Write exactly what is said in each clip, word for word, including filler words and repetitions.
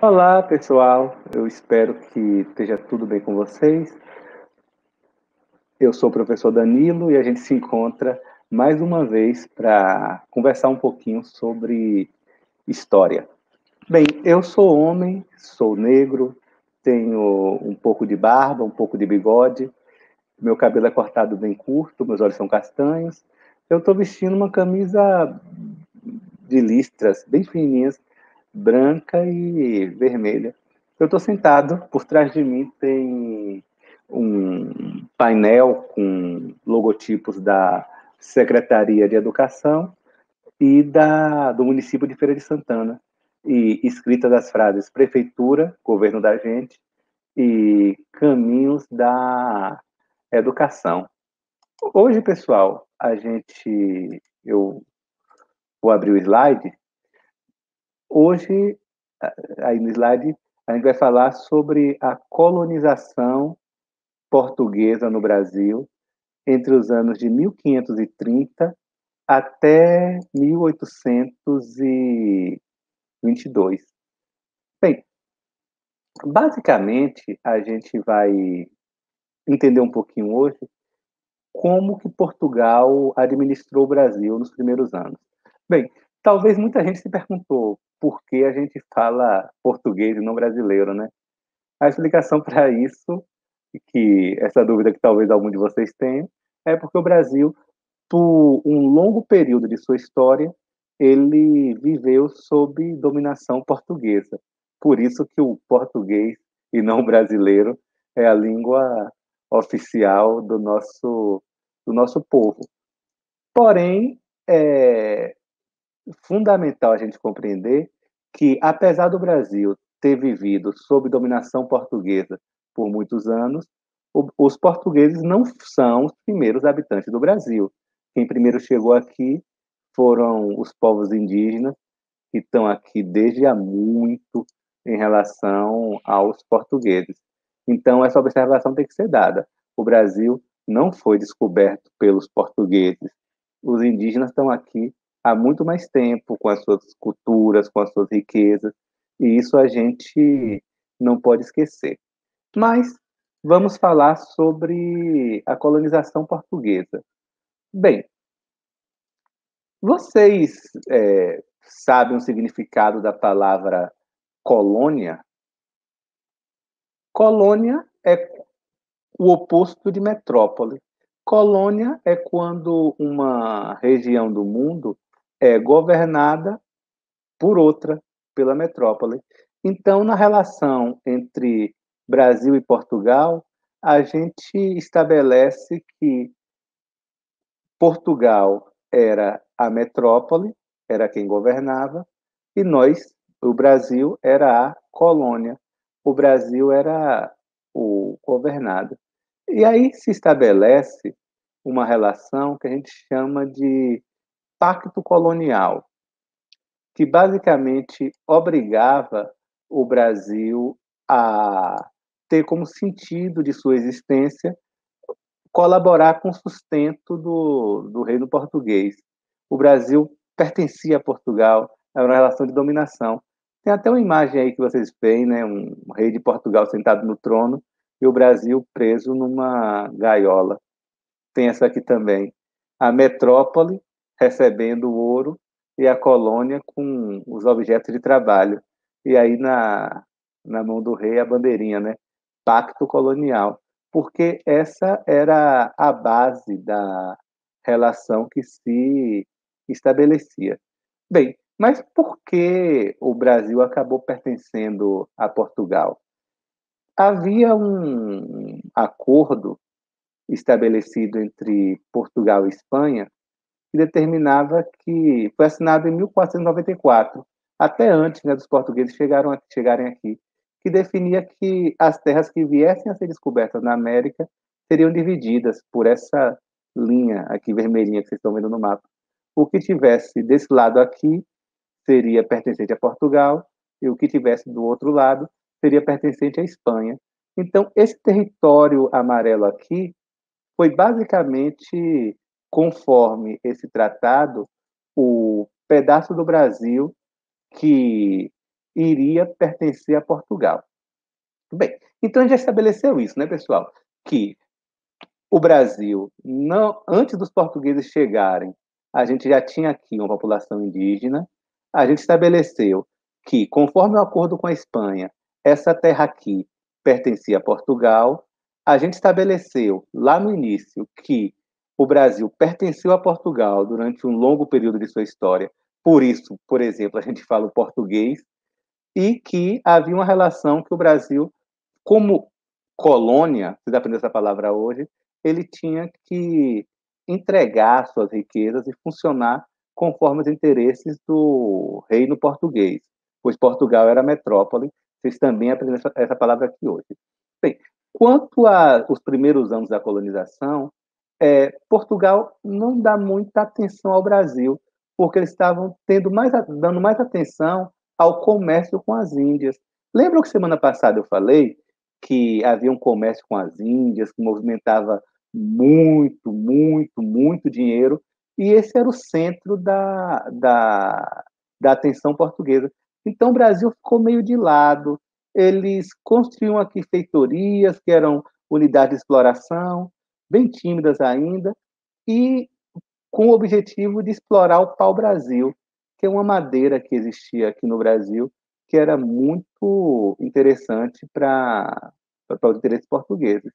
Olá, pessoal. Eu espero que esteja tudo bem com vocês. Eu sou o professor Danilo e a gente se encontra mais uma vez para conversar um pouquinho sobre história. Bem, eu sou homem, sou negro, tenho um pouco de barba, um pouco de bigode, meu cabelo é cortado bem curto, meus olhos são castanhos. Eu estou vestindo uma camisa de listras bem fininhas, branca e vermelha. Eu estou sentado, por trás de mim tem um painel com logotipos da Secretaria de Educação e da, do município de Feira de Santana, e escritas as frases Prefeitura, governo da gente, e caminhos da educação. Hoje, pessoal, a gente, eu vou abrir o slide. Hoje, aí no slide, a gente vai falar sobre a colonização portuguesa no Brasil entre os anos de mil quinhentos e trinta até mil oitocentos e vinte e dois. Bem, basicamente, a gente vai entender um pouquinho hoje como que Portugal administrou o Brasil nos primeiros anos. Bem, talvez muita gente se perguntou por que a gente fala português e não brasileiro, né? A explicação para isso, que essa dúvida que talvez algum de vocês tenha, é porque o Brasil, por um longo período de sua história, ele viveu sob dominação portuguesa. Por isso que o português e não o brasileiro é a língua oficial do nosso do nosso povo. Porém, é fundamental a gente compreender que, apesar do Brasil ter vivido sob dominação portuguesa por muitos anos, o, os portugueses não são os primeiros habitantes do Brasil. Quem primeiro chegou aqui foram os povos indígenas, que estão aqui desde há muito em relação aos portugueses. Então, essa observação tem que ser dada. O Brasil não foi descoberto pelos portugueses. Os indígenas estão aqui há muito mais tempo, com as suas culturas, com as suas riquezas, e isso a gente não pode esquecer. Mas vamos falar sobre a colonização portuguesa. Bem, vocês é, sabem o significado da palavra colônia? Colônia é o oposto de metrópole. Colônia é quando uma região do mundo é governada por outra, pela metrópole. Então, na relação entre Brasil e Portugal, a gente estabelece que Portugal era a metrópole, era quem governava, e nós, o Brasil, era a colônia. O Brasil era o governado. E aí se estabelece uma relação que a gente chama de pacto colonial, que basicamente obrigava o Brasil a ter como sentido de sua existência colaborar com o sustento do, do reino português. O Brasil pertencia a Portugal, era uma relação de dominação. Tem até uma imagem aí que vocês veem, né, um rei de Portugal sentado no trono e o Brasil preso numa gaiola. Tem essa aqui também. A metrópole recebendo o ouro e a colônia com os objetos de trabalho. E aí na, na mão do rei a bandeirinha, né? Pacto colonial. Porque essa era a base da relação que se estabelecia. Bem, mas por que o Brasil acabou pertencendo a Portugal? Havia um acordo estabelecido entre Portugal e Espanha, que determinava que foi assinado em mil quatrocentos e noventa e quatro, até antes, né, dos portugueses chegaram, chegarem aqui, que definia que as terras que viessem a ser descobertas na América seriam divididas por essa linha aqui vermelhinha que vocês estão vendo no mapa. O que tivesse desse lado aqui seria pertencente a Portugal e o que tivesse do outro lado seria pertencente à Espanha. Então, esse território amarelo aqui foi basicamente, conforme esse tratado, o pedaço do Brasil que iria pertencer a Portugal. Bem, então a gente já estabeleceu isso, né, pessoal? Que o Brasil, não, antes dos portugueses chegarem, a gente já tinha aqui uma população indígena. A gente estabeleceu que, conforme o acordo com a Espanha, essa terra aqui pertencia a Portugal. A gente estabeleceu lá no início que o Brasil pertenceu a Portugal durante um longo período de sua história. Por isso, por exemplo, a gente fala o português, e que havia uma relação que o Brasil, como colônia, vocês aprenderam essa palavra hoje, ele tinha que entregar suas riquezas e funcionar conforme os interesses do reino português, pois Portugal era a metrópole. Vocês também aprenderam essa, essa palavra aqui hoje. Bem, quanto aos primeiros anos da colonização, é, Portugal não dá muita atenção ao Brasil, porque eles estavam tendo mais, dando mais atenção ao comércio com as Índias. Lembram que semana passada eu falei que havia um comércio com as Índias, que movimentava muito, muito, muito dinheiro, e esse era o centro da, da, da atenção portuguesa. Então o Brasil ficou meio de lado. Eles construíam aqui feitorias, que eram unidades de exploração, bem tímidas ainda, e com o objetivo de explorar o pau-brasil, que é uma madeira que existia aqui no Brasil, que era muito interessante para os interesses portugueses.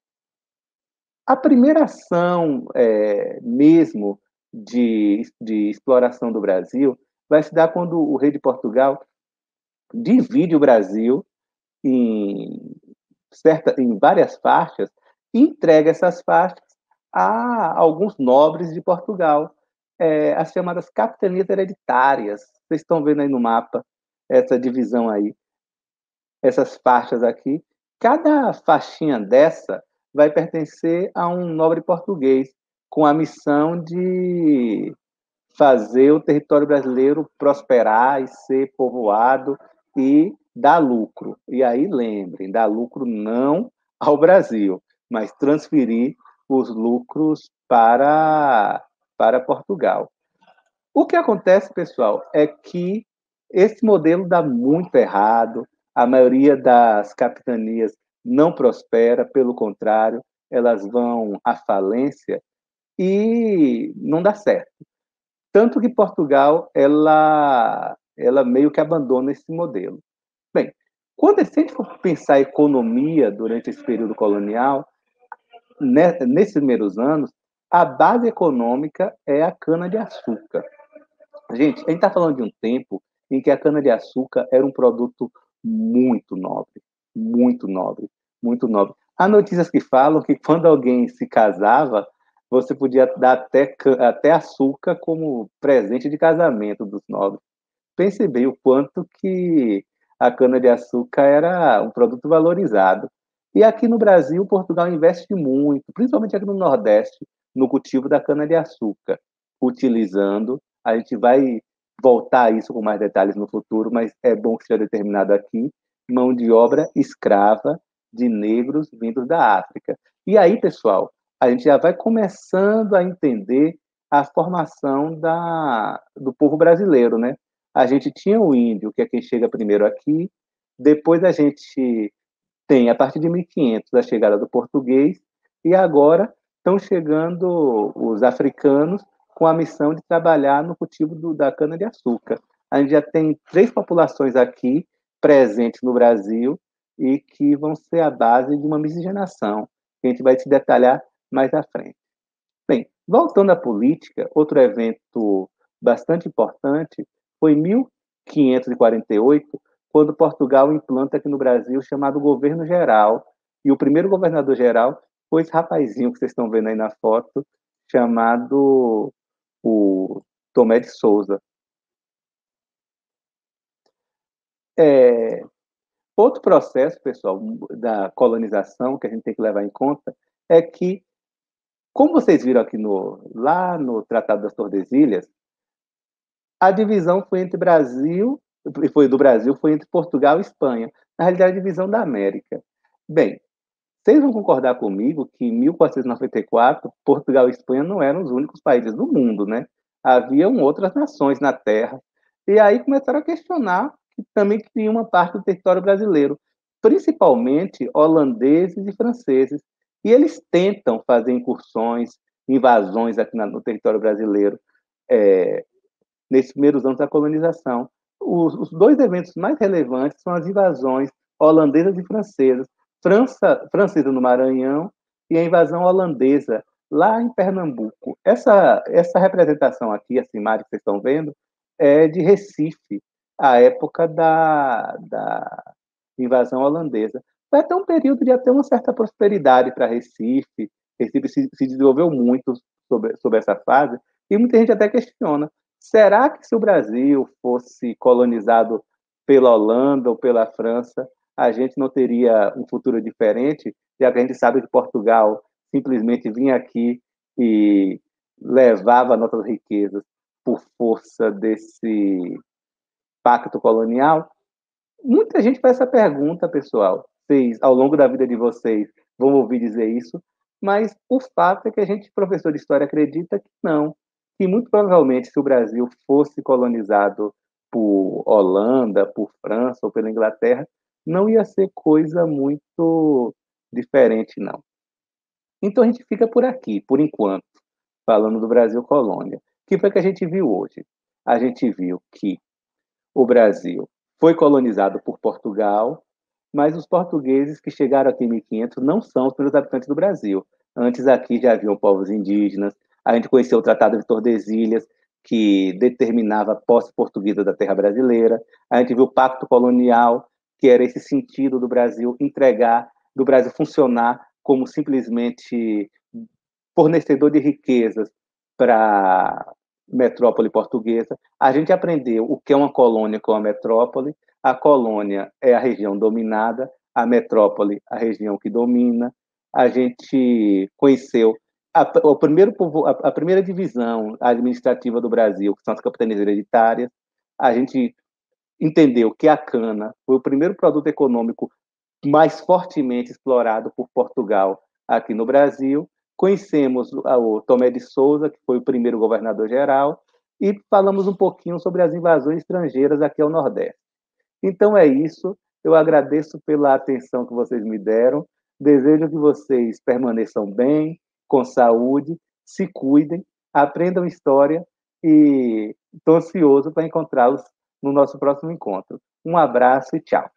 A primeira ação é, mesmo de, de exploração do Brasil vai se dar quando o rei de Portugal divide o Brasil em, certa, em várias faixas e entrega essas faixas a alguns nobres de Portugal, é, as chamadas capitanias hereditárias. Vocês estão vendo aí no mapa essa divisão aí, essas faixas aqui. Cada faixinha dessa vai pertencer a um nobre português, com a missão de fazer o território brasileiro prosperar e ser povoado e dar lucro. E aí, lembrem, dar lucro não ao Brasil, mas transferir os lucros para, para Portugal. O que acontece, pessoal, é que esse modelo dá muito errado. A maioria das capitanias não prospera, pelo contrário, elas vão à falência e não dá certo. Tanto que Portugal, ela, ela meio que abandona esse modelo. Bem, quando a gente for pensar a economia durante esse período colonial, né, nesses primeiros anos, a base econômica é a cana-de-açúcar. Gente, a gente está falando de um tempo em que a cana-de-açúcar era um produto muito nobre, muito nobre, muito nobre. Há notícias que falam que quando alguém se casava, você podia dar até, até açúcar como presente de casamento dos nobres. Pense bem o quanto que a cana-de-açúcar era um produto valorizado. E aqui no Brasil, Portugal investe muito, principalmente aqui no Nordeste, no cultivo da cana-de-açúcar, utilizando. A gente vai voltar a isso com mais detalhes no futuro, mas é bom que seja determinado aqui, mão de obra escrava de negros vindos da África. E aí, pessoal, a gente já vai começando a entender a formação da, do povo brasileiro, né? A gente tinha o índio, que é quem chega primeiro aqui, depois a gente tem, a partir de mil e quinhentos, a chegada do português, e agora estão chegando os africanos com a missão de trabalhar no cultivo do, da cana-de-açúcar. A gente já tem três populações aqui presentes no Brasil e que vão ser a base de uma miscigenação, que a gente vai se detalhar mais à frente. Bem, voltando à política, outro evento bastante importante foi em mil quinhentos e quarenta e oito, quando Portugal implanta aqui no Brasil o chamado Governo Geral, e o primeiro governador geral foi esse rapazinho que vocês estão vendo aí na foto, chamado o Tomé de Souza. É, outro processo, pessoal, da colonização que a gente tem que levar em conta é que, como vocês viram aqui no, lá no Tratado das Tordesilhas, a divisão foi entre Brasil, foi do Brasil, foi entre Portugal e Espanha. Na realidade, a divisão da América. Bem, vocês vão concordar comigo que em mil quatrocentos e noventa e quatro, Portugal e Espanha não eram os únicos países do mundo, né? Haviam outras nações na Terra. E aí começaram a questionar que também queriam uma parte do território brasileiro, principalmente holandeses e franceses. E eles tentam fazer incursões, invasões aqui na, no território brasileiro, é, nesses primeiros anos da colonização. Os, os, dois eventos mais relevantes são as invasões holandesas e francesas, França, francesa no Maranhão e a invasão holandesa lá em Pernambuco. Essa, essa representação aqui, essa imagem que vocês estão vendo, é de Recife, a época da, da invasão holandesa. Foi até um período de até uma certa prosperidade para Recife. Recife se, se desenvolveu muito sobre, sobre essa fase, e muita gente até questiona: será que se o Brasil fosse colonizado pela Holanda ou pela França, a gente não teria um futuro diferente? Já que a gente sabe que Portugal simplesmente vinha aqui e levava nossas riquezas por força desse pacto colonial. Muita gente faz essa pergunta, pessoal. Vocês, ao longo da vida de vocês, vão ouvir dizer isso, mas o fato é que a gente, professor de história, acredita que não. Que muito provavelmente, se o Brasil fosse colonizado por Holanda, por França ou pela Inglaterra, não ia ser coisa muito diferente, não. Então a gente fica por aqui, por enquanto, falando do Brasil colônia. O que foi que a gente viu hoje? A gente viu que o Brasil foi colonizado por Portugal, mas os portugueses que chegaram aqui em mil e quinhentos não são os primeiros habitantes do Brasil. Antes aqui já haviam povos indígenas, a gente conheceu o Tratado de Tordesilhas, que determinava a posse portuguesa da terra brasileira, a gente viu o Pacto Colonial, que era esse sentido do Brasil entregar, do Brasil funcionar como simplesmente fornecedor de riquezas para metrópole portuguesa. A gente aprendeu o que é uma colônia com a metrópole. A colônia é a região dominada, a metrópole a região que domina. A gente conheceu a, o primeiro, a, a primeira divisão administrativa do Brasil, que são as capitanias hereditárias. A gente entendeu que a cana foi o primeiro produto econômico mais fortemente explorado por Portugal aqui no Brasil. Conhecemos o Tomé de Souza, que foi o primeiro governador-geral, e falamos um pouquinho sobre as invasões estrangeiras aqui ao Nordeste. Então é isso, eu agradeço pela atenção que vocês me deram, desejo que vocês permaneçam bem, com saúde, se cuidem, aprendam história e estou ansioso para encontrá-los no nosso próximo encontro. Um abraço e tchau.